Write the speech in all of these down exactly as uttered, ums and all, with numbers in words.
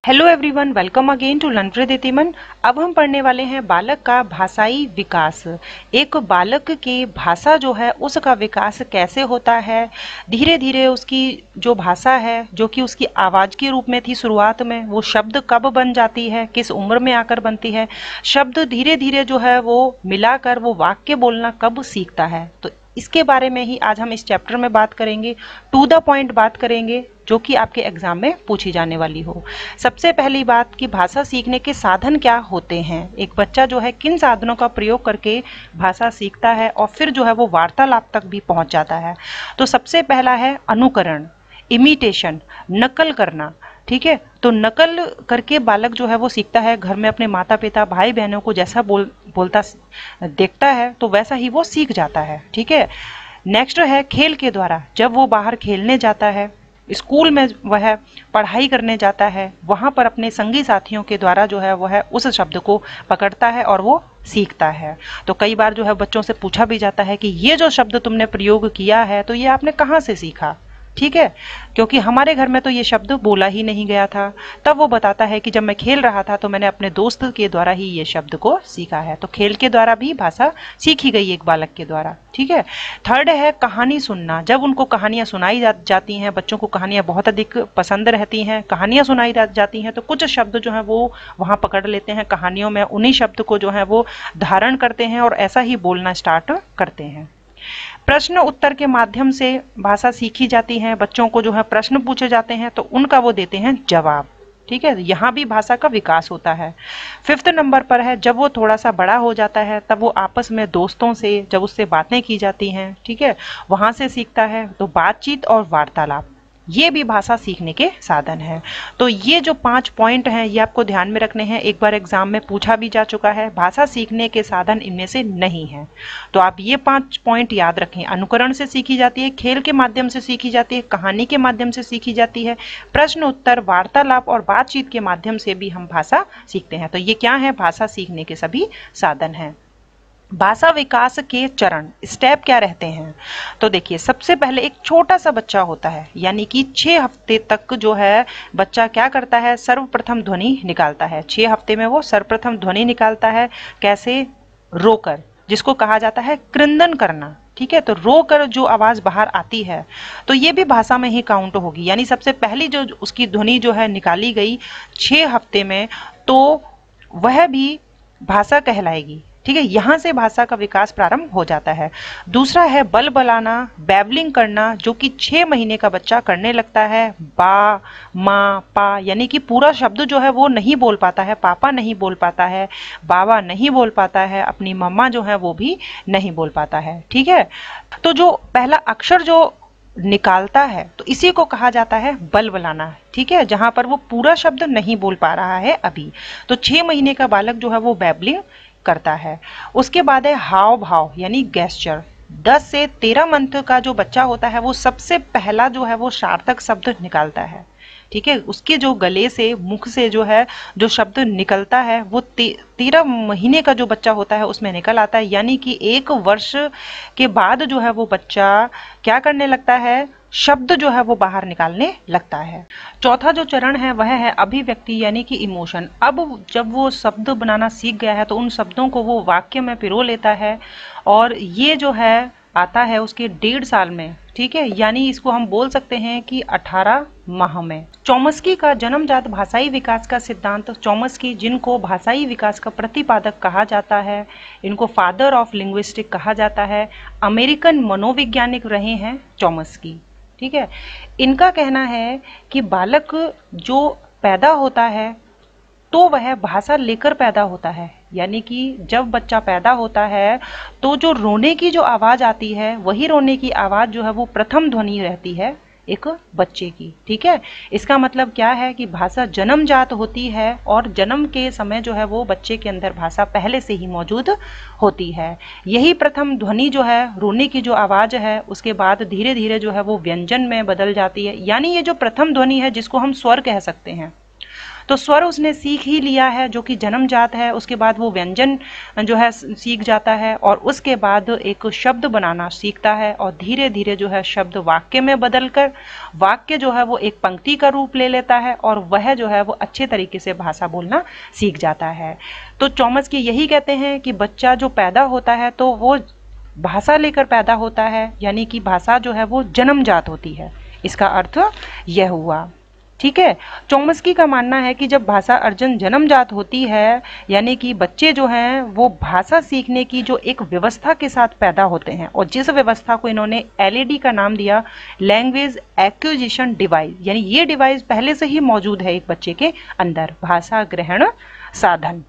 Hello everyone, welcome again to learn with इतिमन। अब हम पढ़ने वाले हैं बालक का भाषाई विकास। एक बालक की भाषा जो है उसका विकास कैसे होता है, धीरे धीरे उसकी जो भाषा है जो कि उसकी आवाज़ के रूप में थी शुरुआत में, वो शब्द कब बन जाती है, किस उम्र में आकर बनती है, शब्द धीरे धीरे जो है वो मिलाकर वो वाक्य बोलना कब सीखता है। तो इसके बारे में ही आज हम इस चैप्टर में बात करेंगे, टू द पॉइंट बात करेंगे जो कि आपके एग्जाम में पूछी जाने वाली हो। सबसे पहली बात कि भाषा सीखने के साधन क्या होते हैं, एक बच्चा जो है किन साधनों का प्रयोग करके भाषा सीखता है और फिर जो है वो वार्तालाप तक भी पहुंच जाता है। तो सबसे पहला है अनुकरण, इमिटेशन, नकल करना। ठीक है, तो नकल करके बालक जो है वो सीखता है, घर में अपने माता पिता भाई बहनों को जैसा बोल बोलता देखता है तो वैसा ही वो सीख जाता है। ठीक है, नेक्स्ट है खेल के द्वारा। जब वो बाहर खेलने जाता है, स्कूल में वह पढ़ाई करने जाता है, वहाँ पर अपने संगी साथियों के द्वारा जो है वह उस शब्द को पकड़ता है और वो सीखता है। तो कई बार जो है बच्चों से पूछा भी जाता है कि ये जो शब्द तुमने प्रयोग किया है तो ये आपने कहाँ से सीखा। ठीक है, क्योंकि हमारे घर में तो ये शब्द बोला ही नहीं गया था। तब वो बताता है कि जब मैं खेल रहा था तो मैंने अपने दोस्त के द्वारा ही ये शब्द को सीखा है। तो खेल के द्वारा भी भाषा सीखी गई एक बालक के द्वारा। ठीक है, थर्ड है कहानी सुनना। जब उनको कहानियां सुनाई जा, जाती हैं, बच्चों को कहानियां बहुत अधिक पसंद रहती हैं, कहानियां सुनाई जाती हैं तो कुछ शब्द जो है वो वहाँ पकड़ लेते हैं कहानियों में, उन्हीं शब्द को जो है वो धारण करते हैं और ऐसा ही बोलना स्टार्ट करते हैं। प्रश्न उत्तर के माध्यम से भाषा सीखी जाती है। बच्चों को जो है प्रश्न पूछे जाते हैं तो उनका वो देते हैं जवाब। ठीक है, यहाँ भी भाषा का विकास होता है। फिफ्थ नंबर पर है जब वो थोड़ा सा बड़ा हो जाता है तब वो आपस में दोस्तों से जब उससे बातें की जाती हैं, ठीक है, वहाँ से सीखता है। तो बातचीत और वार्तालाप ये भी भाषा सीखने के साधन है। तो ये जो पांच पॉइंट हैं ये आपको ध्यान में रखने हैं, एक बार एग्जाम में पूछा भी जा चुका है। भाषा सीखने के साधन इनमें से नहीं है, तो आप ये पांच पॉइंट याद रखें। अनुकरण से सीखी जाती है, खेल के माध्यम से सीखी जाती है, कहानी के माध्यम से सीखी जाती है, प्रश्न उत्तर, वार्तालाप और बातचीत के माध्यम से भी हम भाषा सीखते हैं। तो ये क्या है, भाषा सीखने के सभी साधन हैं। भाषा विकास के चरण, स्टेप क्या रहते हैं, तो देखिए सबसे पहले एक छोटा सा बच्चा होता है, यानी कि छह हफ्ते तक जो है बच्चा क्या करता है, सर्वप्रथम ध्वनि निकालता है। छह हफ्ते में वो सर्वप्रथम ध्वनि निकालता है। कैसे, रोकर, जिसको कहा जाता है क्रंदन करना। ठीक है, तो रोकर जो आवाज बाहर आती है तो ये भी भाषा में ही काउंट होगी, यानी सबसे पहली जो उसकी ध्वनि जो है निकाली गई छह हफ्ते में तो वह भी भाषा कहलाएगी। ठीक है, यहाँ से भाषा का विकास प्रारंभ हो जाता है। दूसरा है बल बलाना, बैबलिंग करना, जो कि छह महीने का बच्चा करने लगता है। बा, माँ, पा, यानी कि पूरा शब्द जो है वो नहीं बोल पाता है, पापा नहीं बोल पाता है, बाबा नहीं बोल पाता है, अपनी मम्मा जो है वो भी नहीं बोल पाता है। ठीक है, तो जो पहला अक्षर जो निकालता है तो इसी को कहा जाता है बल बलाना। ठीक है, जहां पर वो पूरा शब्द नहीं बोल पा रहा है अभी। तो छह महीने का बालक जो है वो बैबलिंग करता है। उसके बाद है हाव भाव, यानी गेस्चर। दस से तेरह मंथ का जो बच्चा होता है वो सबसे पहला जो है वो सार्थक शब्द निकालता है। ठीक है, उसके जो गले से, मुख से जो है जो शब्द निकलता है वो ते, तेरह महीने का जो बच्चा होता है उसमें निकल आता है, यानी कि एक वर्ष के बाद जो है वो बच्चा क्या करने लगता है, शब्द जो है वो बाहर निकालने लगता है। चौथा जो चरण है वह है अभिव्यक्ति, यानी कि इमोशन। अब जब वो शब्द बनाना सीख गया है तो उन शब्दों को वो वाक्य में पिरो लेता है और ये जो है आता है उसके डेढ़ साल में। ठीक है, यानी इसको हम बोल सकते हैं कि अठारह माह में। चौमस्की का जन्मजात भाषाई विकास का सिद्धांत, चौमस्की जिनको भाषाई विकास का प्रतिपादक कहा जाता है, इनको फादर ऑफ लिंग्विस्टिक कहा जाता है, अमेरिकन मनोवैज्ञानिक रहे हैं चौमस्की। ठीक है, इनका कहना है कि बालक जो पैदा होता है तो वह भाषा लेकर पैदा होता है, यानी कि जब बच्चा पैदा होता है तो जो रोने की जो आवाज आती है वही रोने की आवाज जो है वो प्रथम ध्वनि रहती है एक बच्चे की। ठीक है, इसका मतलब क्या है कि भाषा जन्मजात होती है और जन्म के समय जो है वो बच्चे के अंदर भाषा पहले से ही मौजूद होती है। यही प्रथम ध्वनि जो है, रोने की जो आवाज है, उसके बाद धीरे धीरे जो है वो व्यंजन में बदल जाती है, यानी ये जो प्रथम ध्वनि है जिसको हम स्वर कह सकते हैं। तो तो स्वर उसने सीख ही लिया है जो कि जन्मजात है, उसके बाद वो व्यंजन जो है सीख जाता है और उसके बाद एक शब्द बनाना सीखता है और धीरे धीरे जो है शब्द वाक्य में बदलकर वाक्य जो है वो एक पंक्ति का रूप ले लेता है और वह जो है वो अच्छे तरीके से भाषा बोलना सीख जाता है। तो चॉम्स्की यही कहते हैं कि बच्चा जो पैदा होता है तो वो भाषा लेकर पैदा होता है, यानी कि भाषा जो है वो जन्मजात होती है, इसका अर्थ यह हुआ। ठीक है, चॉम्स्की का मानना है कि जब भाषा अर्जन जन्मजात होती है, यानी कि बच्चे जो हैं वो भाषा सीखने की जो एक व्यवस्था के साथ पैदा होते हैं और जिस व्यवस्था को इन्होंने एल ए डी का नाम दिया, लैंग्वेज एक्विजिशन डिवाइस, यानी ये डिवाइस पहले से ही मौजूद है एक बच्चे के अंदर, भाषा ग्रहण साधन।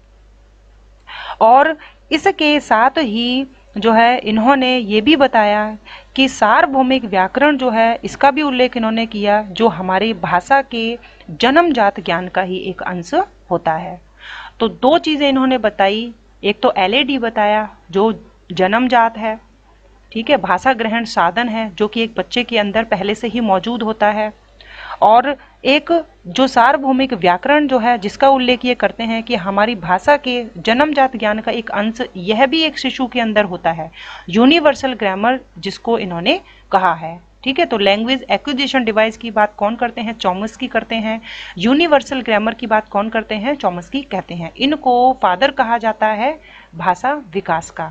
और इसके साथ ही जो है इन्होंने ये भी बताया कि सार्वभौमिक व्याकरण जो है इसका भी उल्लेख इन्होंने किया, जो हमारी भाषा के जन्मजात ज्ञान का ही एक अंश होता है। तो दो चीज़ें इन्होंने बताई, एक तो एल ए डी बताया जो जन्मजात है, ठीक है, भाषा ग्रहण साधन है जो कि एक बच्चे के अंदर पहले से ही मौजूद होता है, और एक जो सार्वभौमिक व्याकरण जो है जिसका उल्लेख ये करते हैं कि हमारी भाषा के जन्मजात ज्ञान का एक अंश यह भी एक शिशु के अंदर होता है, यूनिवर्सल ग्रामर जिसको इन्होंने कहा है। ठीक है, तो लैंग्वेज एक्विजिशन डिवाइस की बात कौन करते हैं? चॉम्स्की करते हैं। यूनिवर्सल ग्रामर की बात कौन करते हैं? चॉम्स्की कहते हैं। इनको फादर कहा जाता है भाषा विकास का।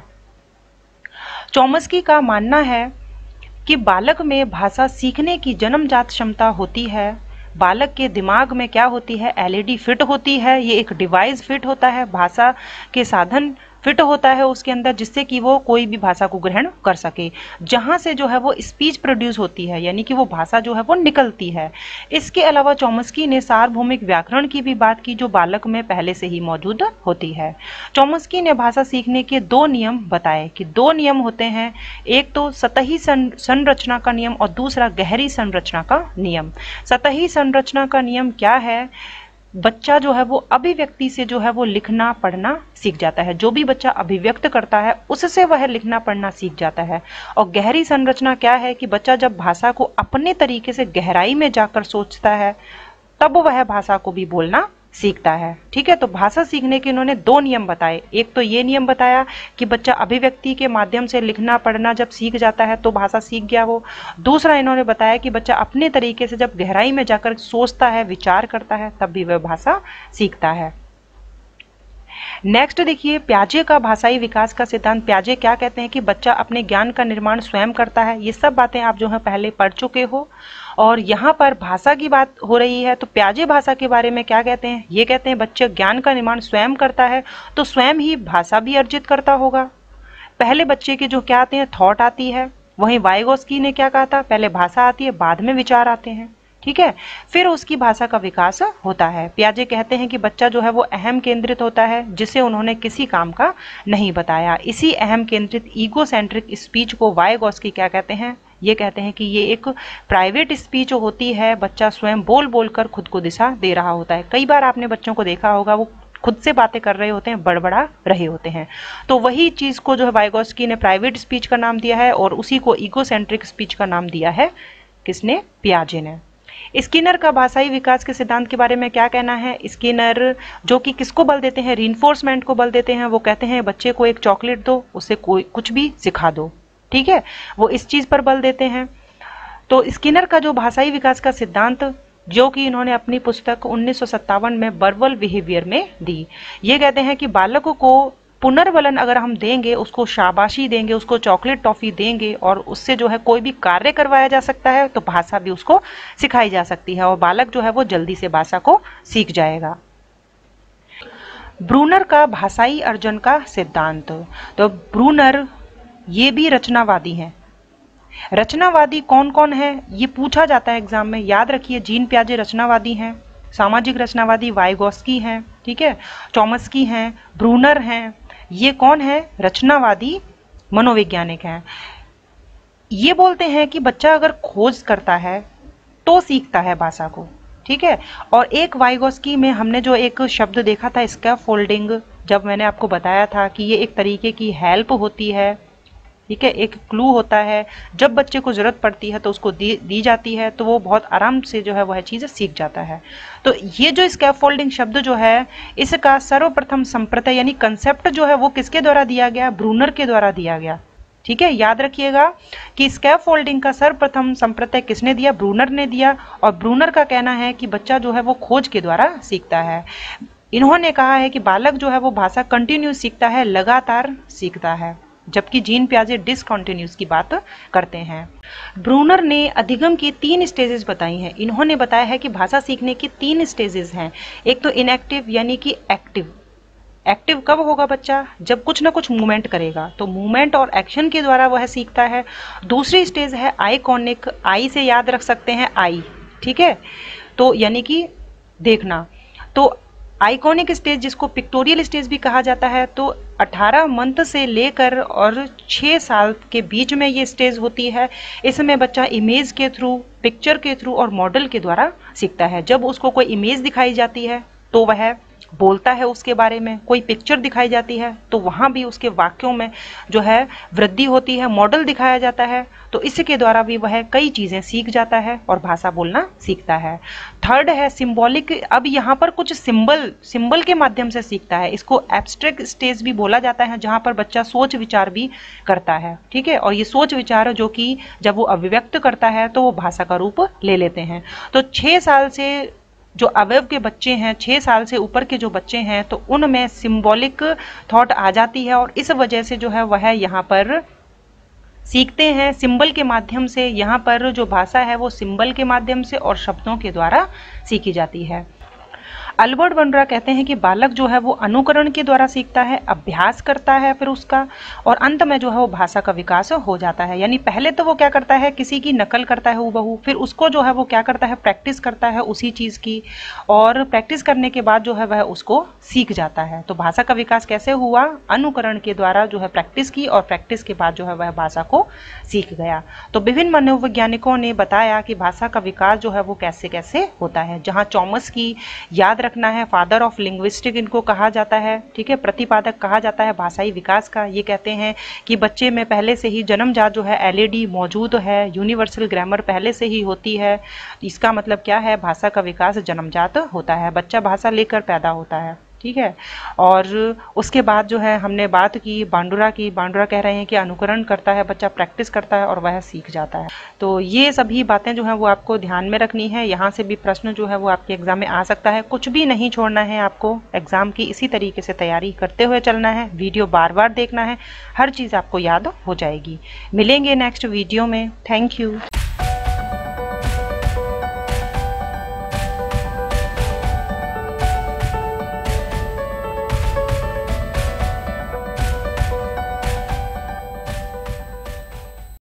चॉम्स्की का मानना है कि बालक में भाषा सीखने की जन्मजात क्षमता होती है। बालक के दिमाग में क्या होती है? एल ए डी फिट होती है, ये एक डिवाइस फिट होता है, भाषा के साधन फिट होता है उसके अंदर, जिससे कि वो कोई भी भाषा को ग्रहण कर सके, जहाँ से जो है वो स्पीच प्रोड्यूस होती है, यानी कि वो भाषा जो है वो निकलती है। इसके अलावा चॉम्स्की ने सार्वभौमिक व्याकरण की भी बात की जो बालक में पहले से ही मौजूद होती है। चॉम्स्की ने भाषा सीखने के दो नियम बताए कि दो नियम होते हैं, एक तो सतही संरचना का नियम और दूसरा गहरी संरचना का नियम। सतही संरचना का नियम क्या है? बच्चा जो है वो अभिव्यक्ति से जो है वो लिखना पढ़ना सीख जाता है, जो भी बच्चा अभिव्यक्त करता है उससे वह लिखना पढ़ना सीख जाता है। और गहरी संरचना क्या है कि बच्चा जब भाषा को अपने तरीके से गहराई में जाकर सोचता है तब वह भाषा को भी बोलना सीखता है। ठीक है, तो भाषा सीखने के इन्होंने दो नियम बताए। एक तो ये नियम बताया कि बच्चा अभिव्यक्ति के माध्यम से लिखना पढ़ना जब सीख जाता है तो भाषा सीख गया वो। दूसरा इन्होंने बताया कि बच्चा अपने तरीके से जब गहराई में जाकर सोचता है, विचार करता है, तब भी वह भाषा सीखता है। नेक्स्ट देखिए, प्याजे का भाषाई विकास का सिद्धांत। प्याजे क्या कहते हैं कि बच्चा अपने ज्ञान का निर्माण स्वयं करता है। ये सब बातें आप जो है पहले पढ़ चुके हो, और यहाँ पर भाषा की बात हो रही है तो प्याजे भाषा के बारे में क्या कहते हैं? ये कहते हैं बच्चे ज्ञान का निर्माण स्वयं करता है तो स्वयं ही भाषा भी अर्जित करता होगा। पहले बच्चे के जो क्या आते हैं, थॉट आती है। वहीं वाइगोस्की ने क्या कहा था? पहले भाषा आती है, बाद में विचार आते हैं। ठीक है, फिर उसकी भाषा का विकास होता है। प्याजे कहते हैं कि बच्चा जो है वो अहम केंद्रित होता है, जिसे उन्होंने किसी काम का नहीं बताया। इसी अहम केंद्रित ईगो सेंट्रिक स्पीच को वाइगोस्की क्या कहते हैं? ये कहते हैं कि ये एक प्राइवेट स्पीच होती है, बच्चा स्वयं बोल बोल कर खुद को दिशा दे रहा होता है। कई बार आपने बच्चों को देखा होगा वो खुद से बातें कर रहे होते हैं, बड़बड़ा रहे होते हैं। तो वही चीज़ को जो है वाइगोस्की ने प्राइवेट स्पीच का नाम दिया है और उसी को ईगो सेंट्रिक स्पीच का नाम दिया है। किसने? पियाजे ने। स्किनर का भाषाई विकास के सिद्धांत के बारे में क्या कहना है? स्किनर जो कि किसको बल देते हैं? रीइंफोर्समेंट को बल देते हैं। वो कहते हैं बच्चे को एक चॉकलेट दो, उसे कोई कुछ भी सिखा दो। ठीक है, वो इस चीज पर बल देते हैं। तो स्किनर का जो भाषाई विकास का सिद्धांत जो कि इन्होंने अपनी पुस्तक उन्नीस सौ सत्तावन में वर्बल बिहेवियर में दी, ये कहते हैं कि बालक को पुनर्वलन अगर हम देंगे, उसको शाबाशी देंगे, उसको चॉकलेट टॉफी देंगे और उससे जो है कोई भी कार्य करवाया जा सकता है तो भाषा भी उसको सिखाई जा सकती है और बालक जो है वो जल्दी से भाषा को सीख जाएगा। ब्रूनर का भाषाई अर्जन का सिद्धांत। तो ब्रूनर ये भी रचनावादी हैं। रचनावादी कौन कौन है ये पूछा जाता है एग्जाम में, याद रखिए। जीन पियाजे रचनावादी हैं, सामाजिक रचनावादी वाइगोस्की हैं, ठीक है, चॉम्स्की हैं, ब्रूनर हैं। ये कौन है? रचनावादी मनोवैज्ञानिक हैं। ये बोलते हैं कि बच्चा अगर खोज करता है तो सीखता है भाषा को। ठीक है, और एक वाइगोस्की में हमने जो एक शब्द देखा था स्कैफोल्डिंग, जब मैंने आपको बताया था कि ये एक तरीके की हेल्प होती है ठीक है, एक क्लू होता है, जब बच्चे को जरूरत पड़ती है तो उसको दी, दी जाती है तो वो बहुत आराम से जो है वह चीज़ सीख जाता है। तो ये जो स्कैफोल्डिंग शब्द जो है, इसका सर्वप्रथम संप्रत्यय यानी कंसेप्ट जो है वो किसके द्वारा दिया गया? ब्रूनर के द्वारा दिया गया। ठीक है, याद रखिएगा कि स्कैफोल्डिंग का सर्वप्रथम संप्रत्यय किसने दिया? ब्रूनर ने दिया। और ब्रूनर का कहना है कि बच्चा जो है वो खोज के द्वारा सीखता है। इन्होंने कहा है कि बालक जो है वो भाषा कंटिन्यूस सीखता है, लगातार सीखता है, जबकि जीन पियाजे डिसकंटिन्यूस की बात करते हैं। ब्रूनर ने अधिगम की तीन स्टेजेस बताई हैं। इन्होंने बताया है कि भाषा सीखने की तीन स्टेजेस हैं। एक तो इनएक्टिव यानी कि एक्टिव। एक्टिव कब होगा बच्चा? जब कुछ ना कुछ मूवमेंट करेगा, तो मूवमेंट और एक्शन के द्वारा वह सीखता है। दूसरी स्टेज है आइकॉनिक। आई से याद रख सकते हैं, आई, ठीक है, तो यानी कि देखना। तो आइकॉनिक स्टेज, जिसको पिक्टोरियल स्टेज भी कहा जाता है, तो अठारह मंथ से लेकर और छः साल के बीच में ये स्टेज होती है। इसमें बच्चा इमेज के थ्रू, पिक्चर के थ्रू और मॉडल के द्वारा सीखता है। जब उसको कोई इमेज दिखाई जाती है तो वह बोलता है उसके बारे में, कोई पिक्चर दिखाई जाती है तो वहाँ भी उसके वाक्यों में जो है वृद्धि होती है, मॉडल दिखाया जाता है तो इसके द्वारा भी वह कई चीज़ें सीख जाता है और भाषा बोलना सीखता है। थर्ड है सिंबॉलिक। अब यहाँ पर कुछ सिंबल सिंबल के माध्यम से सीखता है। इसको एब्स्ट्रैक्ट स्टेज भी बोला जाता है, जहाँ पर बच्चा सोच विचार भी करता है। ठीक है, और ये सोच विचार जो कि जब वो अभिव्यक्त करता है तो वो भाषा का रूप ले लेते हैं। तो छः साल से जो अवयव के बच्चे हैं, छः साल से ऊपर के जो बच्चे हैं, तो उनमें सिंबॉलिक थॉट आ जाती है और इस वजह से जो है वह यहाँ पर सीखते हैं सिंबल के माध्यम से। यहाँ पर जो भाषा है वो सिंबल के माध्यम से और शब्दों के द्वारा सीखी जाती है। अल्बर्ट बंड्रा कहते हैं कि बालक जो है वो अनुकरण के द्वारा सीखता है, अभ्यास करता है फिर उसका, और अंत में जो है वो भाषा का विकास हो जाता है। यानी पहले तो वो क्या करता है, किसी की नकल करता है हूबहू, फिर उसको जो है वो क्या करता है, प्रैक्टिस करता है उसी चीज़ की, और प्रैक्टिस करने के बाद जो है वह उसको सीख जाता है। तो भाषा का विकास कैसे हुआ? अनुकरण के द्वारा जो है प्रैक्टिस की, और प्रैक्टिस के बाद जो है वह भाषा को सीख गया। तो विभिन्न मनोवैज्ञानिकों ने बताया कि भाषा का विकास जो है वो कैसे कैसे होता है। जहाँ चॉमस्की, याद रखना है, फादर ऑफ लिंग्विस्टिक इनको कहा जाता है, ठीक है, प्रतिपादक कहा जाता है भाषाई विकास का। ये कहते हैं कि बच्चे में पहले से ही जन्मजात जो है एल ए डी मौजूद है, यूनिवर्सल ग्रामर पहले से ही होती है। इसका मतलब क्या है? भाषा का विकास जन्मजात होता है, बच्चा भाषा लेकर पैदा होता है। ठीक है, और उसके बाद जो है हमने बात की बांडुरा की। बांडुरा कह रहे हैं कि अनुकरण करता है बच्चा, प्रैक्टिस करता है और वह सीख जाता है। तो ये सभी बातें जो हैं वो आपको ध्यान में रखनी है। यहाँ से भी प्रश्न जो है वो आपके एग्जाम में आ सकता है। कुछ भी नहीं छोड़ना है आपको, एग्जाम की इसी तरीके से तैयारी करते हुए चलना है। वीडियो बार बार देखना है, हर चीज़ आपको याद हो जाएगी। मिलेंगे नेक्स्ट वीडियो में। Thank you.